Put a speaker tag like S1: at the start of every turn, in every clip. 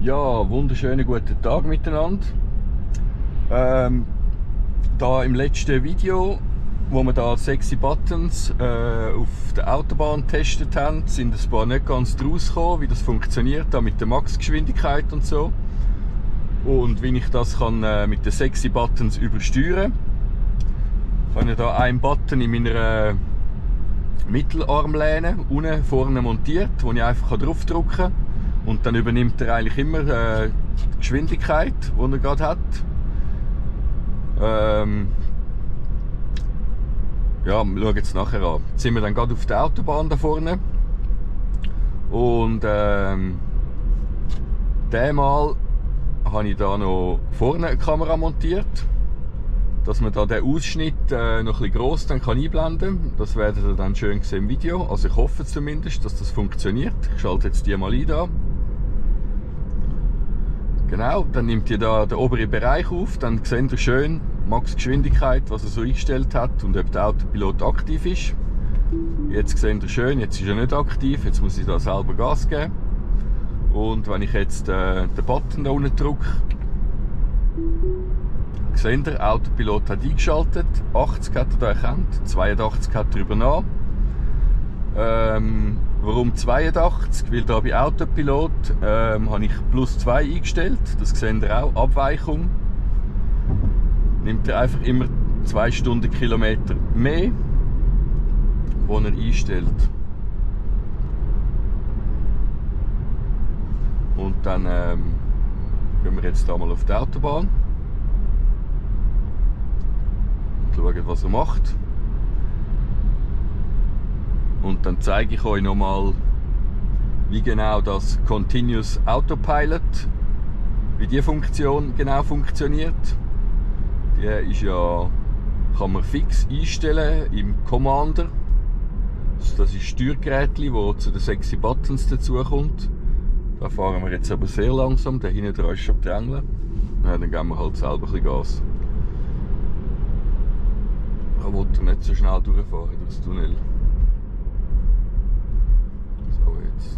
S1: Ja, wunderschönen guten Tag miteinander. Da im letzten Video, wo wir da sexy Buttons auf der Autobahn getestet haben, sind ein paar nicht ganz draus gekommen, wie das funktioniert, da mit der Maxgeschwindigkeit und so. Und wie ich das kann mit den sexy Buttons übersteuern. Ich habe ja da einen Button in meiner Mittelarmlehne unten vorne montiert, wo ich einfach draufdrücken kann. Und dann übernimmt er eigentlich immer die Geschwindigkeit, die er gerade hat. Ja, wir schauen jetzt nachher an. Jetzt sind wir dann gerade auf der Autobahn da vorne. Und diesmal habe ich da noch vorne eine Kamera montiert, dass man da den Ausschnitt noch ein bisschen gross dann kann einblenden kann. Das werdet ihr dann schön sehen im Video. Also ich hoffe zumindest, dass das funktioniert. Ich schalte jetzt die mal ein da. Genau, dann nimmt ihr da den oberen Bereich auf, dann seht ihr schön Max-Geschwindigkeit, was er so eingestellt hat und ob der Autopilot aktiv ist. Jetzt seht ihr schön, jetzt ist er nicht aktiv, jetzt muss ich da selber Gas geben. Und wenn ich jetzt den Button da unten drücke, seht ihr, der Autopilot hat eingeschaltet, 80 hat er da erkannt, 82 hat er übernommen. Warum 82? Weil da bei Autopilot habe ich +2 eingestellt, das seht ihr auch, Abweichung. Nimmt er einfach immer 2 Stundenkilometer mehr, wo er einstellt. Und dann gehen wir jetzt da mal auf die Autobahn und schauen, was er macht. Und dann zeige ich euch nochmal, wie genau das Continuous Autopilot, wie die Funktion genau funktioniert. Die ist ja, kann man fix einstellen im Commander. Das ist das Steuergerät, das zu den sexy Buttons dazukommt. Da fahren wir jetzt aber sehr langsam, der hinten dran ist schon drängeln. Ja, dann geben wir halt selber ein bisschen Gas. Da will er nicht so schnell durchfahren durchs Tunnel. So, jetzt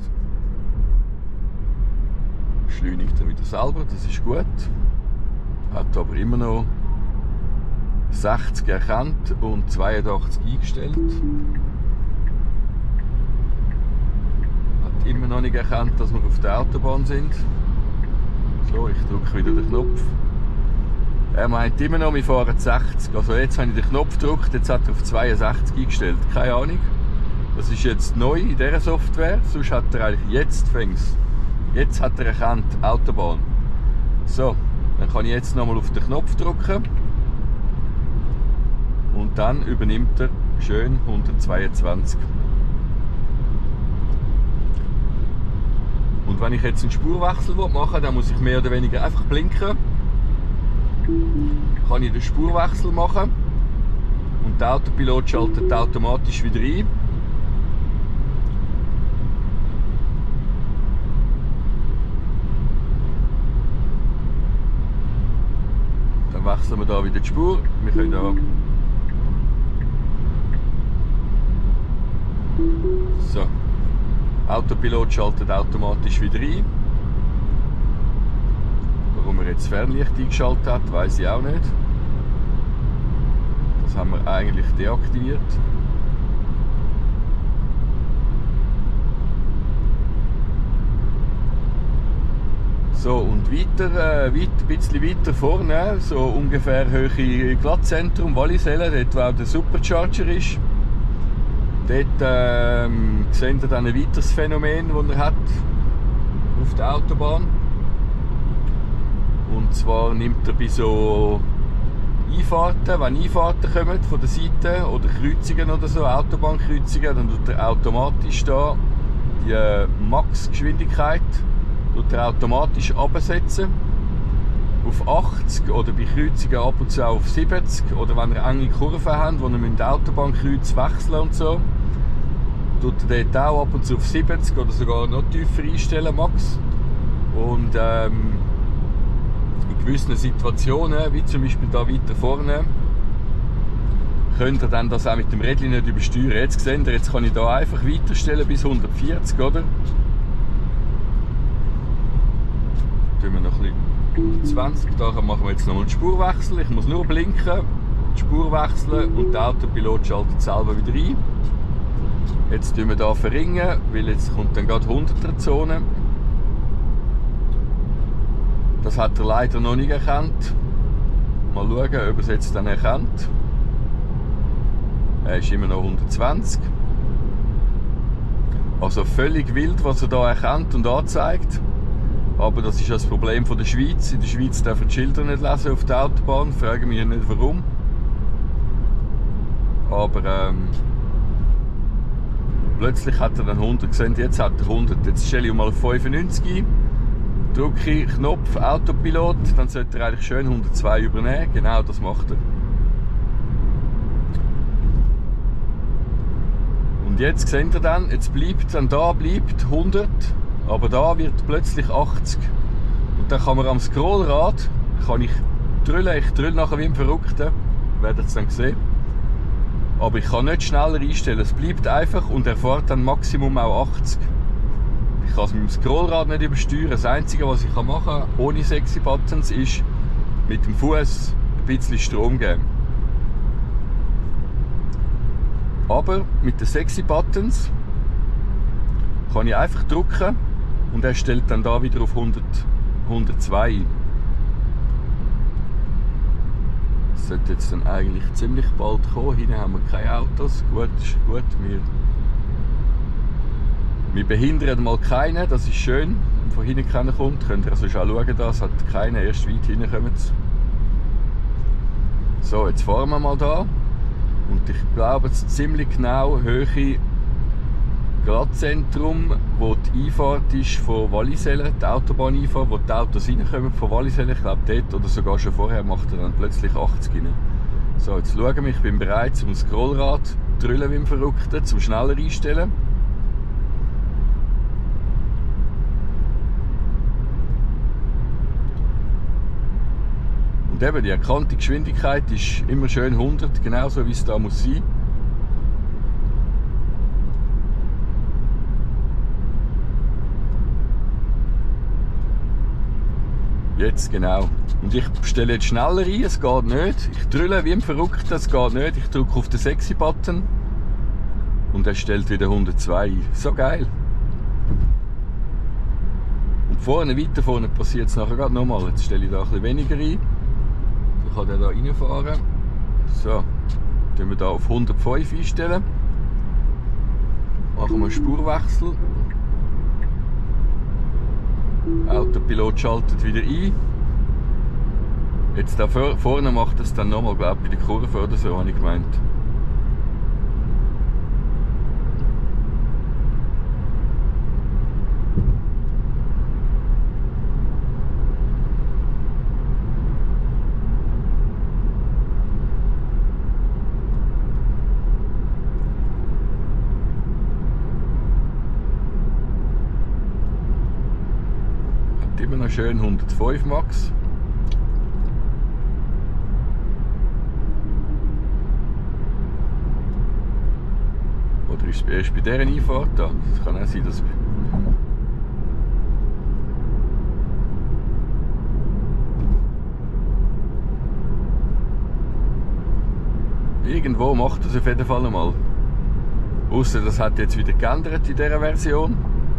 S1: beschleunigt er wieder selber, das ist gut. Hat aber immer noch 60 erkannt und 82 eingestellt. Hat immer noch nicht erkannt, dass wir auf der Autobahn sind. So, ich drücke wieder den Knopf. Er meint immer noch, wir fahren 60. Also jetzt habe ich den Knopf gedrückt, jetzt hat er auf 62 eingestellt. Keine Ahnung. Das ist jetzt neu in dieser Software, sonst hat er eigentlich jetzt fängt's. Jetzt hat er erkannt, Autobahn. So, dann kann ich jetzt nochmal auf den Knopf drücken. Und dann übernimmt er schön 122. Und wenn ich jetzt einen Spurwechsel machen will, dann muss ich mehr oder weniger einfach blinken. Kann ich den Spurwechsel machen. Und der Autopilot schaltet automatisch wieder ein. Dann wechseln wir da wieder die Spur. Wir können da so. Autopilot schaltet automatisch wieder ein. Warum er jetzt Fernlicht eingeschaltet hat, weiß ich auch nicht. Das haben wir eigentlich deaktiviert. So, und weiter, ein bisschen weiter vorne, so ungefähr Höhe Glattzentrum, Wallisellen, dort wo auch der Supercharger ist. Dort seht ihr dann ein weiteres Phänomen, das er hat auf der Autobahn. Und zwar nimmt er bei so Einfahrten, wenn Einfahrten kommen von der Seite oder Kreuzungen oder so, Autobahnkreuzungen, dann tut er automatisch da die Maxgeschwindigkeit automatisch absetzen auf 80 oder bei Kreuzungen ab und zu auf 70 oder wenn ihr enge Kurven habt, wo ihr mit dem Autobahnkreuz wechseln und so, tut er dort auch ab und zu auf 70 oder sogar noch tiefer einstellen, Max. Und in gewissen Situationen, wie zum Beispiel da weiter vorne, könnt ihr dann das auch mit dem Rädchen nicht übersteuern. Jetzt seht ihr, jetzt kann ich da einfach weiterstellen bis 140, oder? tun wir noch ein bisschen 120. Da machen wir jetzt noch einen Spurwechsel. Ich muss nur blinken, die Spur wechseln und der Autopilot schaltet selber wieder ein. Jetzt tun wir hier verringern, weil jetzt kommt dann gerade 100er-Zone. Das hat er leider noch nicht erkannt. Mal schauen, ob er es jetzt dann erkennt. Er ist immer noch 120. Also völlig wild, was er hier erkennt und anzeigt. Aber das ist das Problem von der Schweiz. In der Schweiz dürfen die Schilder nicht lesen auf der Autobahn. Frage mich nicht warum. Aber plötzlich hat er dann 100 gesehen. Jetzt hat er 100. Jetzt stelle ich mal auf 95 ein. Drücke ich Knopf Autopilot. Dann sollte er eigentlich schön 102 übernehmen. Genau das macht er. Und jetzt seht ihr dann, jetzt bleibt dann da bleibt 100, aber da wird plötzlich 80. Und dann kann man am Scrollrad, ich drülle nachher wie ein Verrückter, werdet es dann sehen. Aber ich kann nicht schneller einstellen, es bleibt einfach und er fährt dann Maximum auch 80. Ich kann es mit dem Scrollrad nicht übersteuern. Das Einzige, was ich machen kann, ohne sexy Buttons, ist mit dem Fuß ein bisschen Strom geben. Aber mit den sexy Buttons kann ich einfach drücken und er stellt dann da wieder auf 102 ein. Das sollte jetzt dann eigentlich ziemlich bald kommen. Hinten haben wir keine Autos. Gut, ist gut. Wir behindern mal keinen, das ist schön. Wenn von hinten keiner kommt, könnt ihr also schon schauen, da hat keiner, erst weit hinten kommen sie. So, jetzt fahren wir mal da. Und ich glaube, es ist ziemlich genau Höhe Gradzentrum, wo die Einfahrt ist von Wallisellen, die Autobahneinfahrt, wo die Autos reinkommen von Wallisellen. Ich glaube dort oder sogar schon vorher macht er dann plötzlich 80 rein. So, jetzt schauen wir, ich bin bereit zum Scrollrad drüllen wie ein Verrückter, zum schneller einstellen. Und eben, die erkannte Geschwindigkeit ist immer schön 100, genauso wie es da muss sein. Jetzt genau. Und ich stelle jetzt schneller ein, es geht nicht. Ich drülle wie ein Verrückter, es geht nicht. Ich drücke auf den Sexy-Button und er stellt wieder 102 ein. So geil. Und weiter vorne passiert es nachher gerade nochmal. Jetzt stelle ich da ein bisschen weniger ein. Dann kann der da reinfahren. So, tun wir da auf 105 einstellen. Machen wir einen Spurwechsel. Autopilot schaltet wieder ein. Jetzt da vorne macht es dann nochmal, glaube ich, bei der Kurve oder so, habe ich gemeint. Immer noch schön 105 Max. Oder ist es erst bei dieser Einfahrt da? Das kann auch sein, dass irgendwo macht das auf jeden Fall einmal. Ausser das hat jetzt wieder geändert in dieser Version.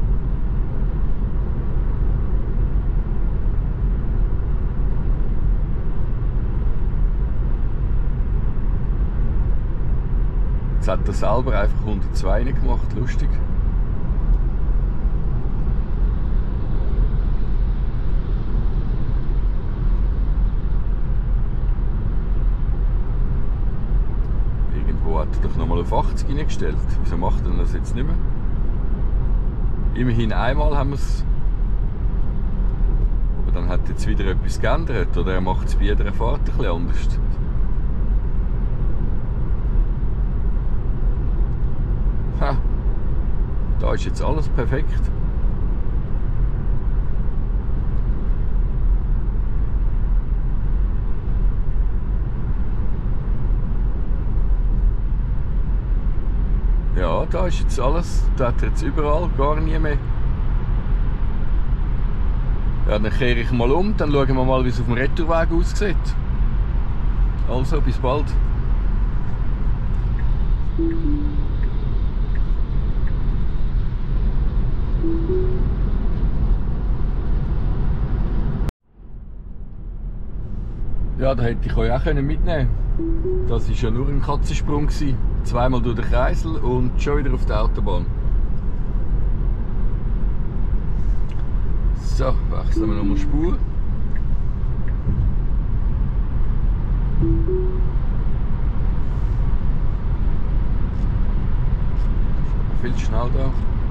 S1: Jetzt hat er selber einfach 102 gemacht, lustig. Irgendwo hat er doch nochmal auf 80 eingestellt. Wieso macht er das jetzt nicht mehr? Immerhin einmal haben wir es. Aber dann hat jetzt wieder etwas geändert. Oder er macht es bei jeder Fahrt ein bisschen anders. Ha, da ist jetzt alles perfekt. Ja, da ist jetzt alles, da hat er jetzt überall gar nie mehr Ja, dann kehre ich mal um, dann schauen wir mal, wie es auf dem Retourweg aussieht. Also, bis bald. Ja, da hätte ich euch auch mitnehmen können. Das war ja nur ein Katzensprung. Zweimal durch den Kreisel und schon wieder auf der Autobahn. So, wechseln wir nochmal Spur. Viel schnell da.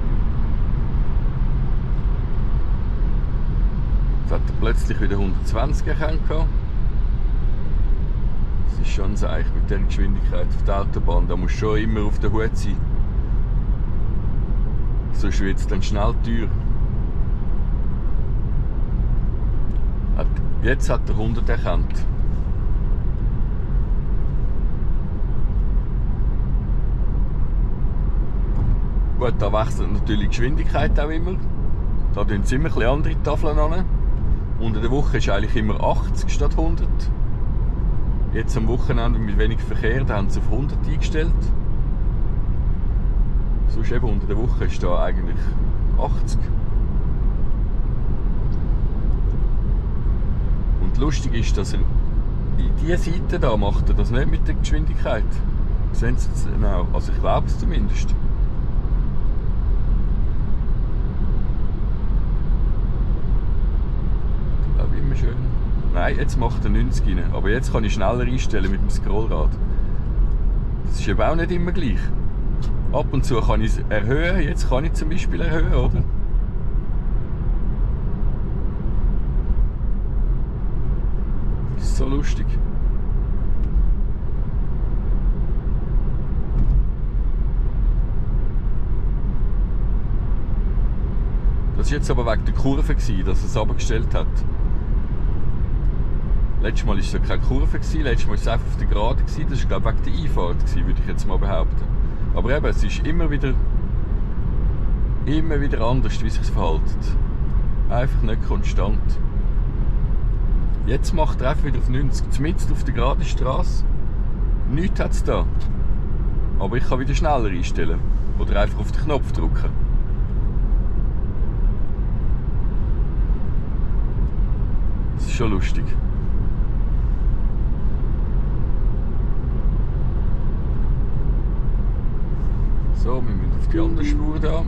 S1: Jetzt hat er plötzlich wieder 120 erkannt. Das ist schon ein Zeichen mit dieser Geschwindigkeit auf der Autobahn. Da muss schon immer auf der Hut sein. Sonst wird es dann schnell teuer. Jetzt hat er 100 erkannt. Gut, da wechselt natürlich die Geschwindigkeit auch immer. Da tun sie immer ein bisschen andere Tafeln an. Unter der Woche ist eigentlich immer 80 statt 100. Jetzt am Wochenende mit wenig Verkehr, da haben sie auf 100 eingestellt. Sonst eben unter der Woche ist da eigentlich 80. Und lustig ist, dass er in dieser Seite da macht er das nicht mit der Geschwindigkeit. Sehen Sie es genau? Also ich glaube es zumindest. Ich glaube immer schön. Nein, jetzt macht er 90 rein. Aber jetzt kann ich schneller einstellen mit dem Scrollrad. Das ist eben auch nicht immer gleich. Ab und zu kann ich es erhöhen. Jetzt kann ich zum Beispiel erhöhen, oder? Das ist so lustig. Das war jetzt aber wegen der Kurve, dass er es abgestellt hat. Letztes Mal war es ja keine Kurve, letztes Mal war es einfach auf der Gerade. Das war, glaube ich, wegen der Einfahrt, würde ich jetzt mal behaupten. Aber eben, es ist immer wieder anders, wie sich es verhält. Einfach nicht konstant. Jetzt macht er einfach wieder auf 90, mitten auf der geraden Straße. Nichts hat es da. Aber ich kann wieder schneller einstellen. Oder einfach auf den Knopf drücken. Das ist schon lustig. So, wir müssen auf die andere Spur da.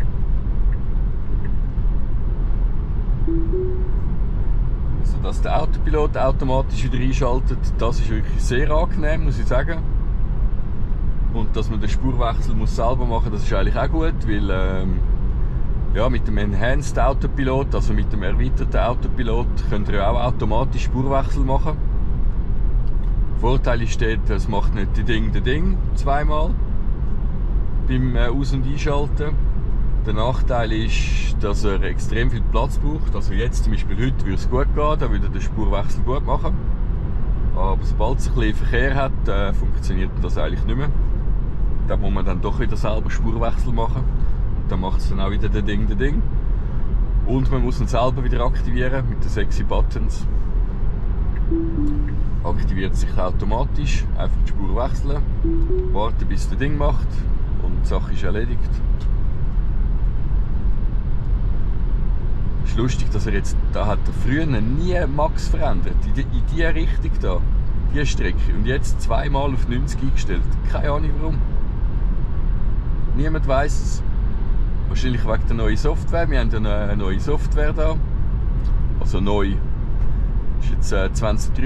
S1: Also, dass der Autopilot automatisch wieder einschaltet, das ist wirklich sehr angenehm, muss ich sagen. Und dass man den Spurwechsel muss selber machen, das ist eigentlich auch gut, weil ja, mit dem Enhanced Autopilot, also mit dem erweiterten Autopilot, könnt ihr ja auch automatisch Spurwechsel machen. Der Vorteil ist dort, es macht nicht die Ding zweimal beim Aus- und Einschalten. Der Nachteil ist, dass er extrem viel Platz braucht. Also jetzt zum Beispiel heute würde es gut gehen, da würde er den Spurwechsel gut machen. Aber sobald es ein bisschen Verkehr hat, funktioniert das eigentlich nicht mehr. Da muss man dann doch wieder selber Spurwechsel machen. Und dann macht es dann auch wieder den Ding. Und man muss ihn selber wieder aktivieren mit den 6 Buttons. Aktiviert sich automatisch, einfach die Spur wechseln, warten bis das Ding macht und die Sache ist erledigt. Es ist lustig, dass er jetzt, da hat er früher nie Max verändert, in diese Richtung da, diese Strecke, und jetzt zweimal auf 90 eingestellt. Keine Ahnung warum. Niemand weiss es. Wahrscheinlich wegen der neuen Software. Wir haben ja eine neue Software da. Also neu. Das ist jetzt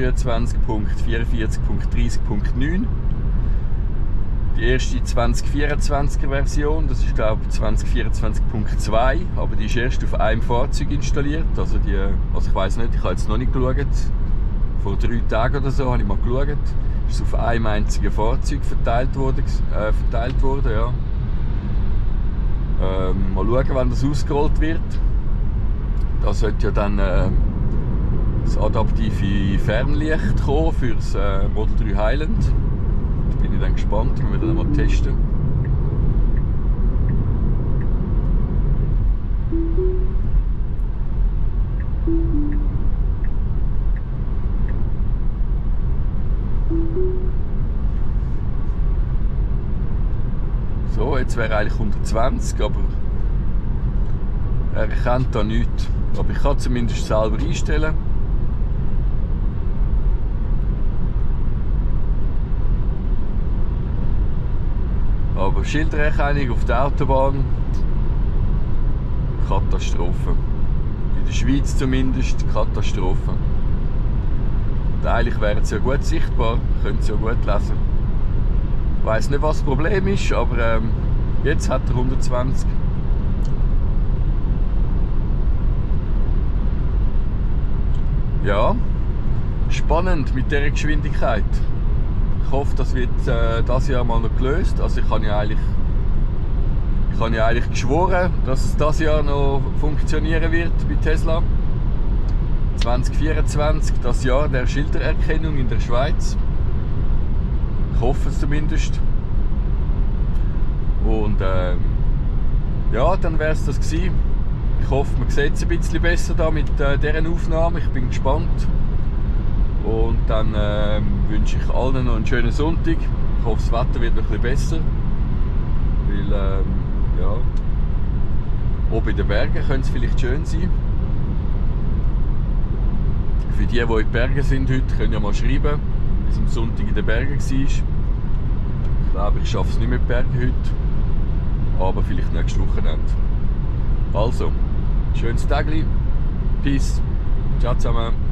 S1: 2023.44.30.9. Die erste 2024er Version, das ist glaube ich 2024.2, aber die ist erst auf einem Fahrzeug installiert. Also ich weiss nicht, ich habe jetzt noch nicht geschaut. Vor 3 Tagen oder so habe ich mal geschaut. Ist auf einem einzigen Fahrzeug verteilt worden ja. Mal schauen, wann das ausgerollt wird. Da sollte ja dann das adaptive Fernlicht kommen für das Model 3 Highland. Da bin ich dann gespannt, wir werden das mal testen. jetzt wäre eigentlich 120, aber er erkennt da nichts. Aber ich kann zumindest selber einstellen. Aber Schildererkennung auf der Autobahn, Katastrophe. In der Schweiz zumindest Katastrophe. Und eigentlich wären sie ja gut sichtbar, können sie ja gut lesen. Ich weiss nicht, was das Problem ist, aber jetzt hat er 120. Ja, spannend mit dieser Geschwindigkeit. Ich hoffe, das wird dieses Jahr mal noch gelöst. Also ich habe ja eigentlich geschworen, dass es dieses Jahr noch funktionieren wird bei Tesla. 2024, das Jahr der Schildererkennung in der Schweiz. Ich hoffe es zumindest. Und ja, dann wäre es das gewesen. Ich hoffe, man sieht es ein bisschen besser da mit dieser Aufnahme. Ich bin gespannt. Und dann wünsche ich allen noch einen schönen Sonntag. Ich hoffe, das Wetter wird noch ein bisschen besser. Weil, ja, oben in den Bergen könnte es vielleicht schön sein. Für die in den Bergen sind heute, können ja mal schreiben, wie es am Sonntag in den Bergen war. Ich glaube, ich schaffe es nicht mit Bergen heute. Aber vielleicht nächstes Wochenende. Also, schönes Tagli. Peace. Ciao zusammen.